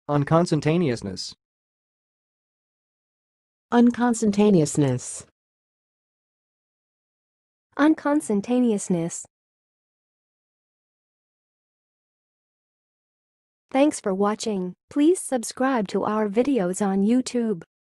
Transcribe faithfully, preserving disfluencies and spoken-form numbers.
unconsentaneousness, unconsentaneousness, unconsentaneousness. Thanks for watching. Please subscribe to our videos on YouTube.